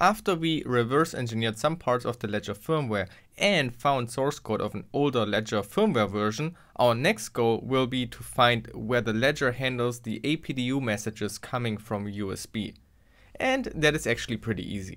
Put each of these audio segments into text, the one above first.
After we reverse engineered some parts of the Ledger firmware and found source code of an older Ledger firmware version, our next goal will be to find where the Ledger handles the APDU messages coming from USB. And that is actually pretty easy.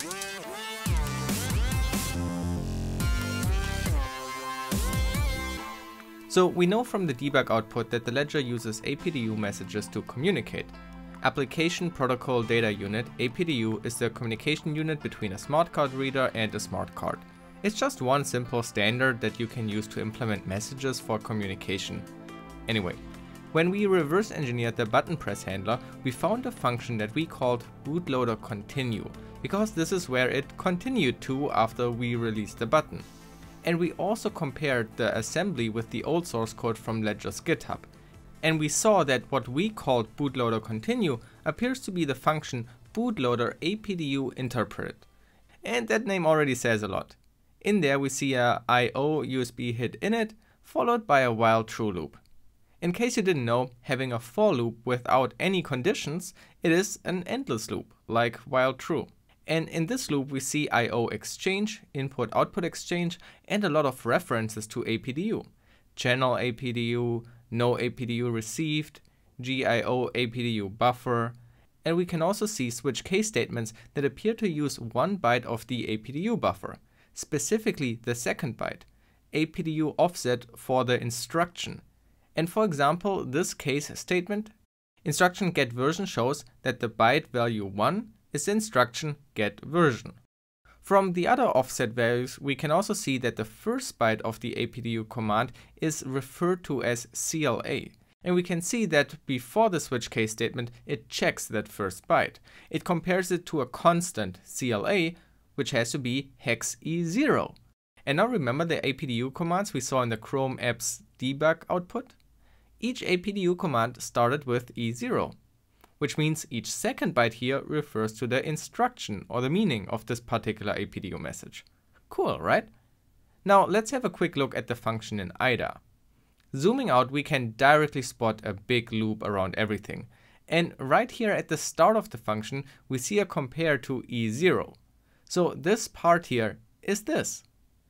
So we know from the debug output that the Ledger uses APDU messages to communicate. Application Protocol Data Unit, APDU, is the communication unit between a smart card reader and a smart card. It's just one simple standard that you can use to implement messages for communication. Anyway, when we reverse engineered the button press handler, we found a function that we called bootloader continue, because this is where it continued to after we released the button. And we also compared the assembly with the old source code from Ledger's GitHub. And we saw that what we called bootloader continue appears to be the function bootloader APDU interpret. And that name already says a lot. In there we see a IO USB hit init followed by a while true loop. In case you didn't know, having a for loop without any conditions, it is an endless loop, like while true. And in this loop we see IO exchange, input-output exchange, and a lot of references to APDU. Channel APDU, no APDU received, GIO APDU buffer, and we can also see switch case statements that appear to use 1 byte of the APDU buffer, specifically the second byte, APDU offset for the instruction. And for example, this case statement, instruction get version, shows that the byte value 1 is the instruction get version. From the other offset values, we can also see that the first byte of the APDU command is referred to as CLA. And we can see that before the switch case statement, it checks that first byte. It compares it to a constant CLA, which has to be hex E0. And now remember the APDU commands we saw in the Chrome app's debug output? Each APDU command started with E0. Which means each second byte here refers to the instruction or the meaning of this particular APDU message. Cool, right? Now let's have a quick look at the function in IDA. Zooming out, we can directly spot a big loop around everything. And right here at the start of the function, we see a compare to E0. So this part here is this.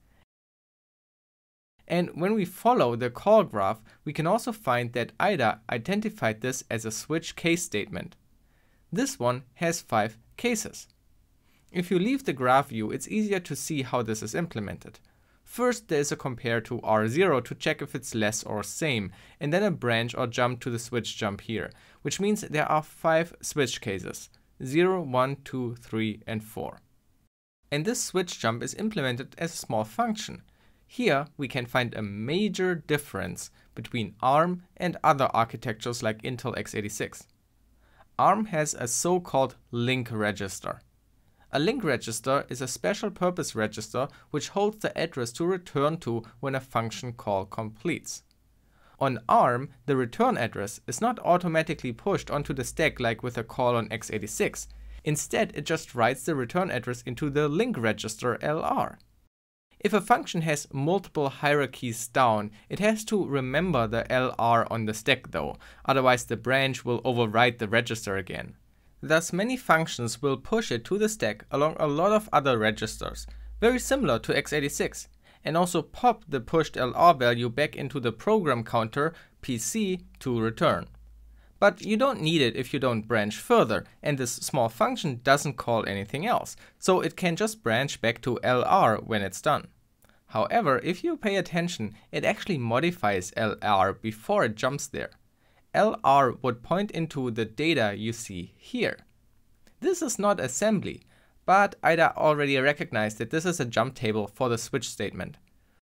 And when we follow the call graph, we can also find that IDA identified this as a switch case statement. This one has 5 cases. If you leave the graph view, it's easier to see how this is implemented. First, there is a compare to R0 to check if it's less or same, and then a branch or jump to the switch jump here, which means there are 5 switch cases, 0, 1, 2, 3, and 4. And this switch jump is implemented as a small function. Here we can find a major difference between ARM and other architectures like Intel x86. ARM has a so-called link register. A link register is a special purpose register which holds the address to return to when a function call completes. On ARM, the return address is not automatically pushed onto the stack like with a call on x86. Instead, it just writes the return address into the link register LR. If a function has multiple hierarchies down, it has to remember the LR on the stack though, otherwise the branch will overwrite the register again. Thus many functions will push it to the stack along a lot of other registers, very similar to x86, and also pop the pushed LR value back into the program counter PC to return. But you don't need it if you don't branch further, and this small function doesn't call anything else, so it can just branch back to LR when it's done. However, if you pay attention, it actually modifies LR before it jumps there. LR would point into the data you see here. This is not assembly, but IDA already recognized that this is a jump table for the switch statement.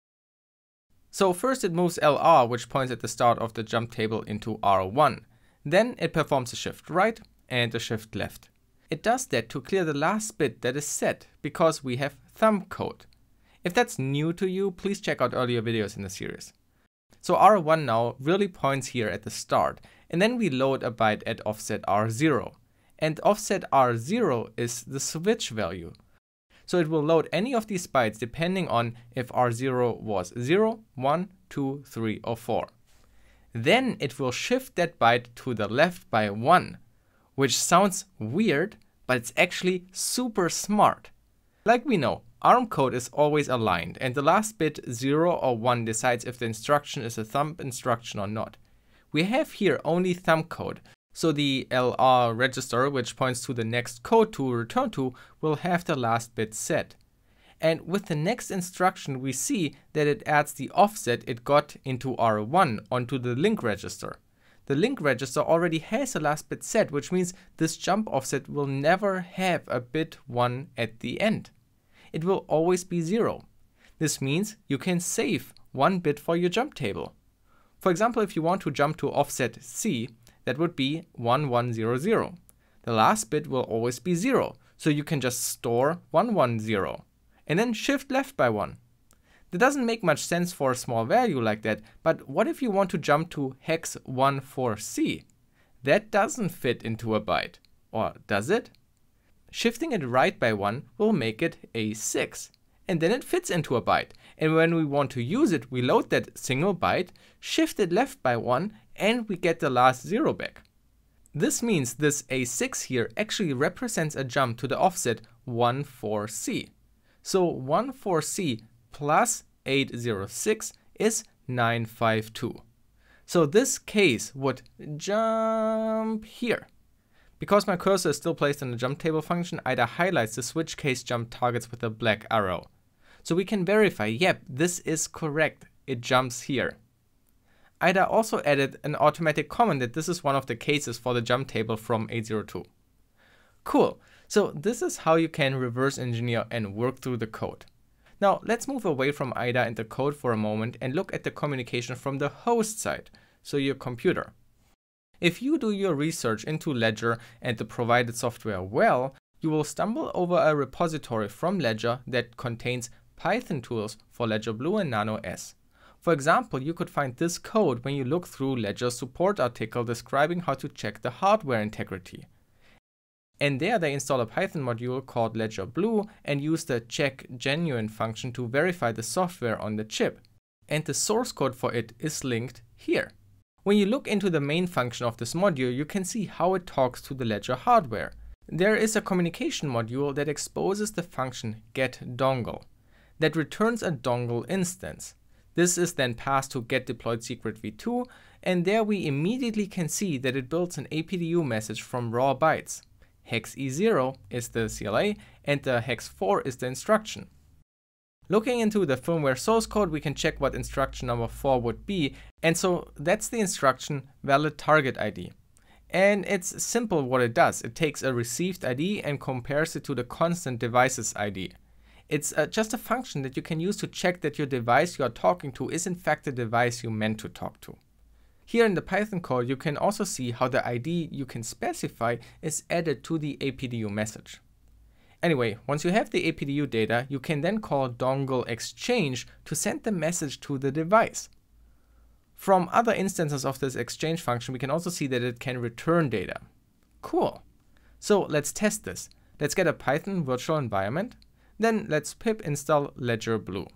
So first it moves LR, which points at the start of the jump table, into R1. Then it performs a shift right and a shift left. It does that to clear the last bit that is set, because we have thumb code. If that's new to you, please check out earlier videos in the series. So R1 now really points here at the start, and then we load a byte at offset R0. And offset R0 is the switch value. So it will load any of these bytes depending on if R0 was 0, 1, 2, 3, or 4. Then it will shift that byte to the left by 1, which sounds weird, but it's actually super smart. Like we know, ARM code is always aligned, and the last bit 0 or 1 decides if the instruction is a thumb instruction or not. We have here only thumb code, so the LR register, which points to the next code to return to, will have the last bit set. And with the next instruction, we see that it adds the offset it got into R1 onto the link register. The link register already has a last bit set, which means this jump offset will never have a bit 1 at the end. It will always be 0. This means you can save 1 bit for your jump table. For example, if you want to jump to offset C, that would be 1100. The last bit will always be 0, so you can just store 110 and then shift left by 1. That doesn't make much sense for a small value like that, but what if you want to jump to hex 14C? That doesn't fit into a byte, or does it? Shifting it right by 1 will make it A6, and then it fits into a byte, and when we want to use it, we load that single byte, shift it left by 1, and we get the last 0 back. This means this A6 here actually represents a jump to the offset 14C. So 14C plus 806 is 952. So this case would jump here. Because my cursor is still placed in the jump table function, IDA highlights the switch case jump targets with a black arrow. So we can verify, yep, this is correct, it jumps here. IDA also added an automatic comment that this is one of the cases for the jump table from 802. Cool, so this is how you can reverse engineer and work through the code. Now let's move away from IDA and the code for a moment and look at the communication from the host side, so your computer. If you do your research into Ledger and the provided software well, you will stumble over a repository from Ledger that contains Python tools for Ledger Blue and Nano S. For example, you could find this code when you look through Ledger's support article describing how to check the hardware integrity. And there they install a Python module called Ledger Blue and use the check genuine function to verify the software on the chip. And the source code for it is linked here. When you look into the main function of this module, you can see how it talks to the Ledger hardware. There is a communication module that exposes the function getDongle that returns a dongle instance. This is then passed to getDeployedSecretv2, and there we immediately can see that it builds an APDU message from raw bytes. Hex E0 is the CLA and the hex 4 is the instruction. Looking into the firmware source code, we can check what instruction number 4 would be, and so that's the instruction valid target ID. And it's simple what it does. It takes a received ID and compares it to the constant device's ID. It's just a function that you can use to check that your device you are talking to is in fact the device you meant to talk to. Here in the Python code, you can also see how the ID you can specify is added to the APDU message. Anyway, once you have the APDU data, you can then call dongle exchange to send the message to the device. From other instances of this exchange function, we can also see that it can return data. Cool. So let's test this. Let's get a Python virtual environment. Then let's pip install Ledger Blue.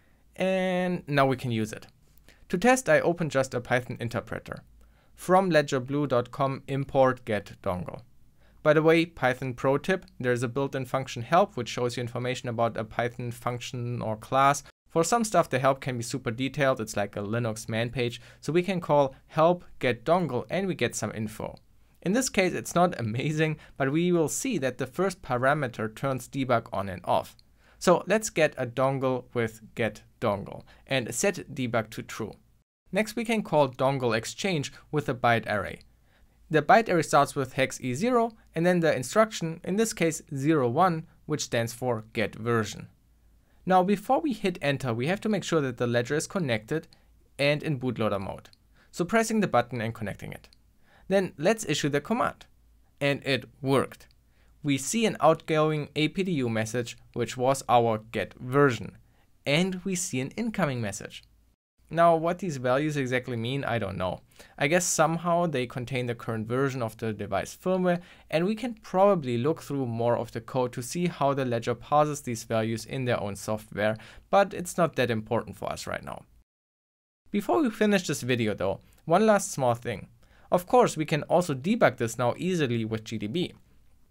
And now we can use it. To test, I open just a Python interpreter. From ledgerblue.com import getDongle. By the way, Python pro tip, there's a built-in function help which shows you information about a Python function or class. For some stuff the help can be super detailed, it's like a Linux man page, so we can call help getDongle and we get some info. In this case it's not amazing, but we will see that the first parameter turns debug on and off. So let's get a dongle with getDongle and set debug to true. Next we can call dongle exchange with a byte array. The byte array starts with hex E0 and then the instruction, in this case 01, which stands for get version. Now before we hit enter, we have to make sure that the ledger is connected and in bootloader mode. So pressing the button and connecting it. Then let's issue the command. And it worked. We see an outgoing APDU message, which was our get version. And we see an incoming message. Now what these values exactly mean, I don't know. I guess somehow they contain the current version of the device firmware, and we can probably look through more of the code to see how the ledger parses these values in their own software, but it's not that important for us right now. Before we finish this video though, one last small thing. Of course we can also debug this now easily with GDB.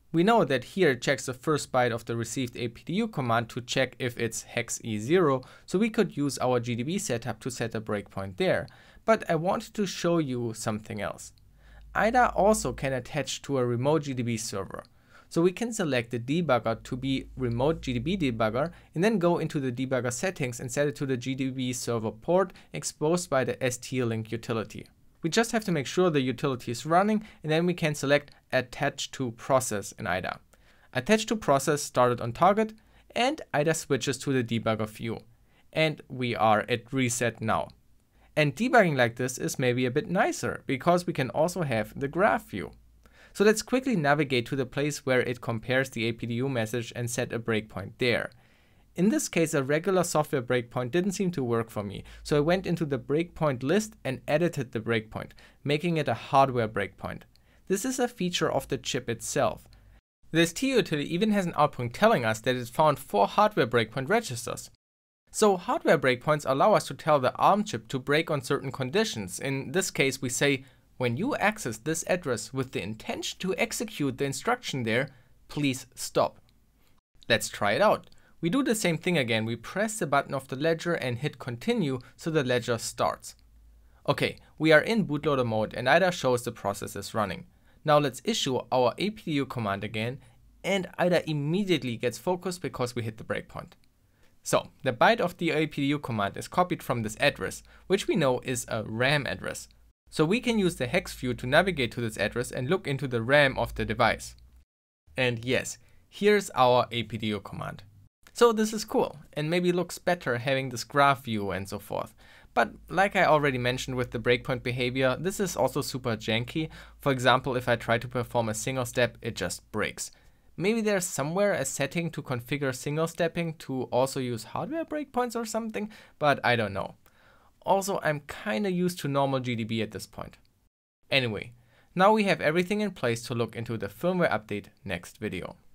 We know that here it checks the first byte of the received APDU command to check if it's hex E0, so we could use our GDB setup to set a breakpoint there. But I wanted to show you something else. IDA also can attach to a remote GDB server. So we can select the debugger to be remote GDB debugger and then go into the debugger settings and set it to the GDB server port exposed by the ST-Link utility. We just have to make sure the utility is running, and then we can select attach to process in IDA. Attach to process started on target, and IDA switches to the debugger view. And we are at reset now. And debugging like this is maybe a bit nicer because we can also have the graph view. So let's quickly navigate to the place where it compares the APDU message and set a breakpoint there. In this case, a regular software breakpoint didn't seem to work for me, so I went into the breakpoint list and edited the breakpoint, making it a hardware breakpoint. This is a feature of the chip itself. The ST utility even has an output telling us that it found 4 hardware breakpoint registers. So hardware breakpoints allow us to tell the ARM chip to break on certain conditions. In this case, we say, when you access this address with the intention to execute the instruction there, please stop. Let's try it out. We do the same thing again. We press the button of the ledger and hit continue so the ledger starts. Okay, we are in bootloader mode and IDA shows the process is running. Now let's issue our APDU command again, and IDA immediately gets focused because we hit the breakpoint. So the byte of the APDU command is copied from this address, which we know is a RAM address. So we can use the hex view to navigate to this address and look into the RAM of the device. And yes, here's our APDU command. So this is cool, and maybe looks better having this graph view and so forth. But like I already mentioned with the breakpoint behavior, this is also super janky. For example, if I try to perform a single step, it just breaks. Maybe there's somewhere a setting to configure single stepping to also use hardware breakpoints or something, but I don't know. Also, I'm kinda used to normal GDB at this point. Anyway, now we have everything in place to look into the firmware update next video.